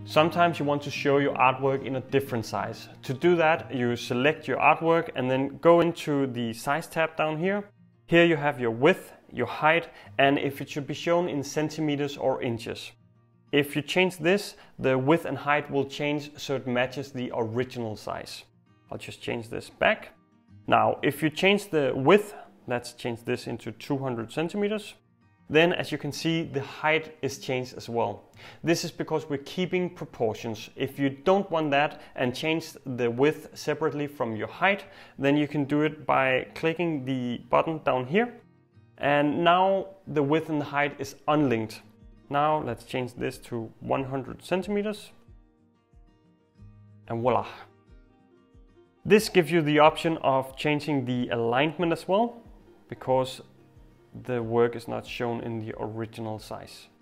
Sometimes you want to show your artwork in a different size. To do that, you select your artwork and then go into the size tab down here. Here you have your width, your height, and if it should be shown in centimeters or inches. If you change this, the width and height will change so it matches the original size. I'll just change this back. Now, if you change the width, let's change this into 200 centimeters. Then, as you can see, the height is changed as well. This is because we're keeping proportions. If you don't want that and change the width separately from your height, then you can do it by clicking the button down here. And now the width and the height is unlinked. Now let's change this to 100 centimeters. And voila. This gives you the option of changing the alignment as well, because the work is not shown in the original size.